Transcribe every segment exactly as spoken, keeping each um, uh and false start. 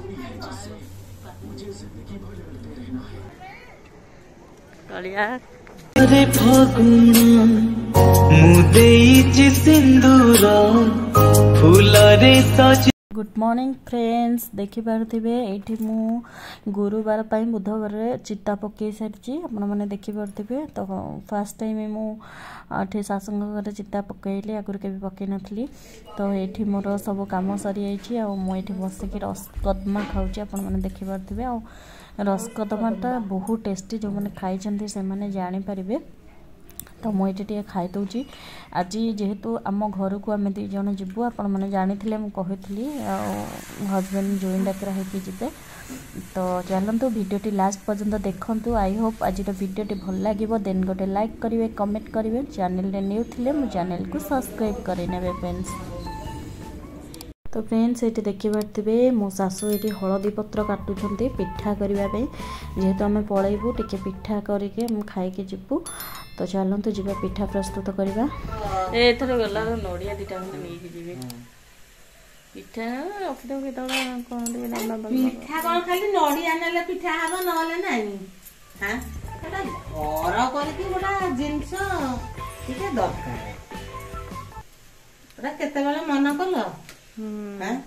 Good morning friends, देखिपे ये मु गुरुवार बुधवार चिता पकई सारी आपने देखिपे। तो फास्ट टाइम मुझे शाशु घर चिता पकईली, आगुरी के पकई नी। तो ये मोर सब कम सरी मुझे बसिक रसकदमा खाऊँ, आपने देखिपे। आ रसकदमाटा बहुत टेस्टी, जो मैंने खाई से मैंने जानीपारे। तो मुझे खाई दूची आज, जेहेतु आम घर को आम दी जन जीवु, आपण मैंने जानी कही हजबैंड जोइन डाकरा होगी जीते। तो चलतु भिडटी लास्ट पर्यंत देखु। आई होप आज भिडटी भल लगे। देन गोटे लाइक करेंगे, कमेंट करेंगे। चैनल रे न्यू थे मो चैनल को सब्सक्राइब करेंगे फ्रेंड्स। तो फ्रेंड्स ये देखिपे मो शाशु ये हलदी पत्र काटुंट पिठा करने, जेहेतु आम पलैबू टे पिठा करके खाई जीवु। तो चलतु जी पिठा प्रस्तुत करवा। एथर गला नड़िया दीटा नहीं जी पिठा रखिद पिठा कौन खाली नड़िया नेले पिठा हम नले नहीं। हाँ घर करके गोटा जिनस टे दरकार केते बेले मन कल। हाँ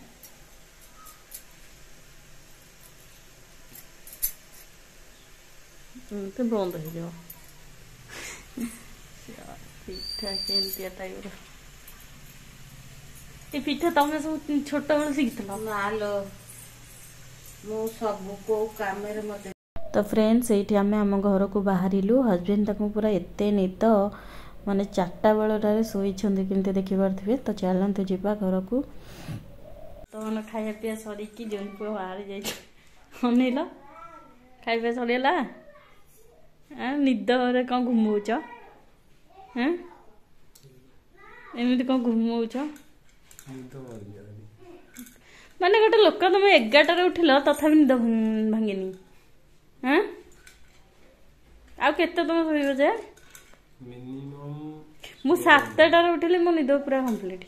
तो बंद हो जाओ पिठा के टाइप ये पिठा तुम सब छोट बेल शिखल नालो मो सब को काम मत। तो फ्रेंड्स ये आम आम घर को बाहरिलु। हजबैंड तक पूरा एत निद माने चार्टा बेलटारे शोई केमती देखिपे। तो चलतु जीवा घर को। तो मैंने खाया पीया सरिकी जोन पुआ बाहर जाइल खाଇବା सरीला। निद कौन घुमौच एमती कौन घुमौच माने गोटे लोक तुम एगारटार उठिल तथा निद भांगिनी। हाँ आ केते तुम शोइब जे मु सातटार उठिले मो निद पूरा कंप्लीट।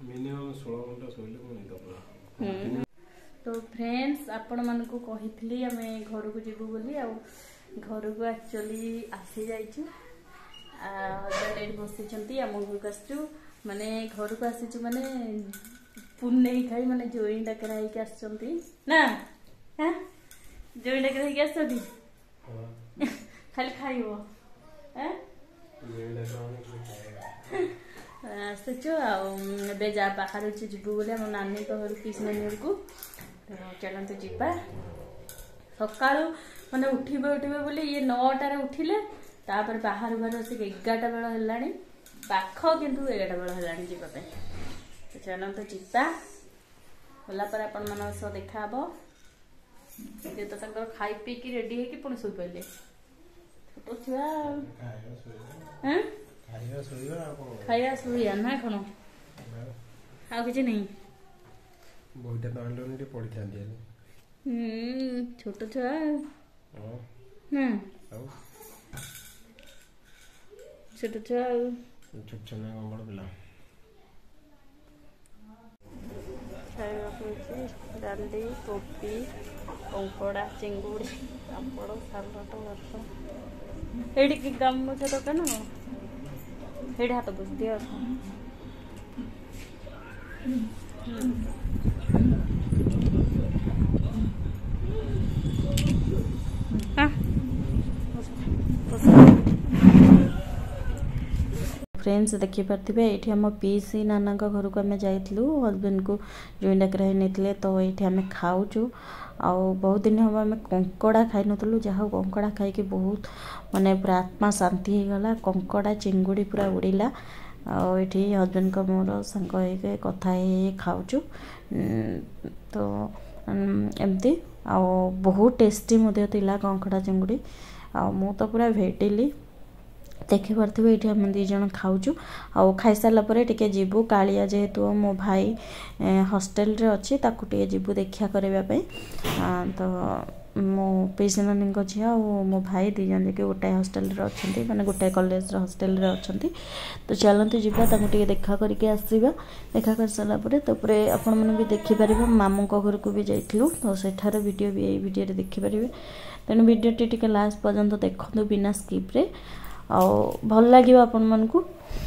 तो फ्रेंड्स आपण मन को कही आम घर को जीवु बोली आ घर को एक्चुअली आसी जाइछु। हजबैंड बसी आम घर को आसचु माने घर को आसीचु माने पुण्य खाई माने जोई डाकरा होइके आसचंती ना। हां जोई डाकरा होइके आसचंती खाली खाइबो। हां आसचु आ जा बाहर जीवु बोले आम नानी घर पीस नानी घर को। चलतु जीवा सका मैंने उठे उठे बोली ये नौटार उठिले तापर बाहर बाहर आसिक एगारटा बेल है पाख किंतु एगारटा बेल है जावाई। तो चलतु जीवा गलापर आपण मान सह देखा ये तो खाई पीकी रेडी है पुणी शोई पड़े छोट छुआ खाया शोया ना कौन आ कि नहीं बहीटा तो आनलोनी पड़ी था छोट छुआ ना छोट छुआ छोट छुआ बड़ पिला खाइबा डाली कोबी कंकड़ा चिंगुड़ी पापड़ सालट भात ये गामुछा दरकार ना ये हाथ बुझ दिया। फ्रेंड्स देखिपे ये आम पीसी नाना घर को आम जाइलु हजबैंड को जोइन डाकरा नहीं। तो ये आम खाऊचु आ बहुत दिन हम आम कंकड़ा खाई नुँ जहाँ कंकड़ा खाई बहुत माने पूरा आत्मा शांति हो गला। कंकड़ा चिंगुड़ी पूरा उड़ीला आठी हजबैंड को मोर सांग कथा खाऊचु। तो एमती आ बहुत टेस्टी थिला कंकड़ा चिंगुड़ी आ मु तो पूरा भेटिली देखिपे। ये आम दीज खाऊचु आ खाई सारापर टे जीवु कालिया जेहेतु मो भाई हॉस्टेल रे अच्छी ताकू टे जीवु देखा करने। तो मो पिसी नानी झी आ मो भाई दी जन कि गोटाए हॉस्टल रे अछंती माने गोटाए कॉलेज रे हॉस्टल रे अछंती। तो चलते जीवा ताको टिके देखा करके आसीबा। देखा कर सारा परे तपरे आपण मन भी देखि परिबे मामू को घर को भी जाइथिलु। तो सेठार वीडियो भी एई वीडियो रे देखि परिबे। तेन वीडियो टी टिके लास्ट पर्यंत देखंतु बिना स्किप रे आ भल लागिबा आपण मन को।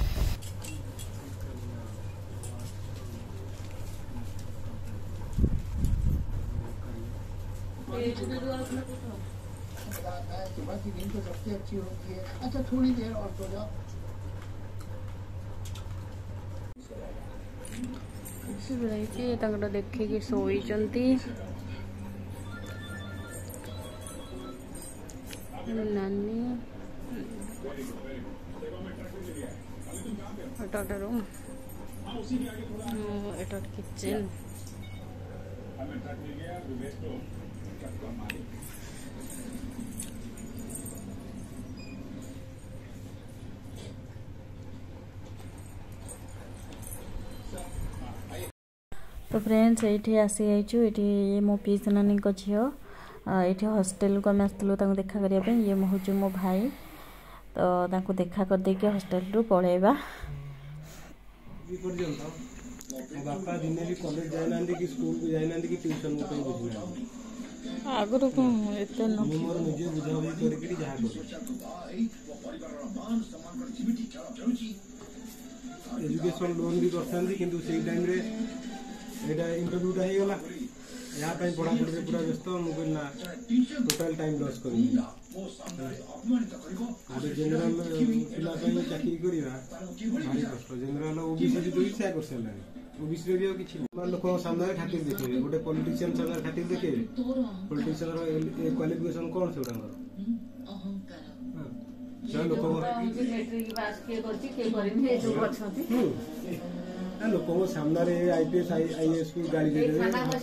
सुबह की नींद तो सबसे अच्छी होती है। अच्छा थोड़ी देर और सो जाओ। देखिए शोईचंती नानी एटा रूम एटा किचन तो फ्रेंड्स ये आसी ये मो पीस नानी झील ये हॉस्टेल को आम आसलु देखा करने ये हूँ मो भाई। तो देखा कर देके हॉस्टेल रू पलैबा। बापा दिन भी कॉलेज जाइना कि स्कूल को जाइना कि ट्यूशन को कहीं बुझना आगुरु एते न मोर निजे बुझाबुझी करके जहाँ एजुकेशन लोन भी करते कि से टाइम रे एटा इंटरव्यूटा हो गला यहाँ पे पढ़ा पढ़ी पूरा व्यस्त मुझे ना टोटाल टाइम लॉस कर जनरल पिला चाकरी करवा भारी कष्ट जनरल ओबीसी जो इच्छा कर सारे ओबीसी भी किसी लोक सामने खातिर देखिए गोटे पॉलिटिशियन सामने खातिर देखिए पॉलिटिशियन क्वालिफिकेशन कौन से लोक लोक सामने आईपीएस आईएएस को गाड़ी दे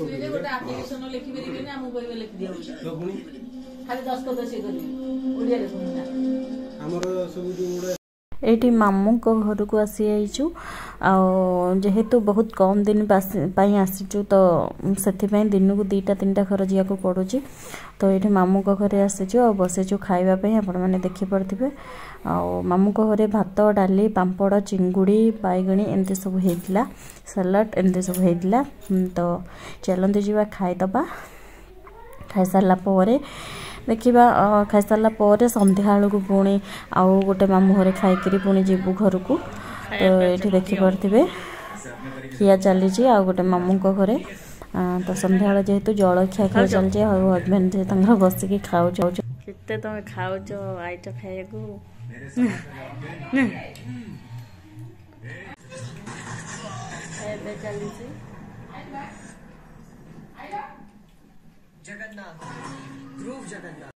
एठी मामू को घर को आसी आइचु जेहेतु बहुत कम दिन आसीचु तो से दिन को दीटा तीन घर जा पड़ुची। तो ये मामू को घरे आसीचु आ बसीचु खाइबापी आपण मैंने देखी पारे। आ मामू को घरे भात डाली पांपड़ चिंगुड़ी बैगणी एमती सब होता सलाड एमती सब होता। तो चलते जावा खाईदबा। खाई सारा पर देखा खाई सारा पर संध्या बेलू पुणी आउ गोटे मामू घरे खाई पुणी जीवु घर को। तो ये देखिपे खिया चली आ गोटे मामू को घरे। तो संध्या बेले जेहेतु जलखिया खा चलती हजबैंड से बसिक खाऊ केते तुम खाऊच आईच खाया चली जगन्नाथ ध्रुव जगन्नाथ।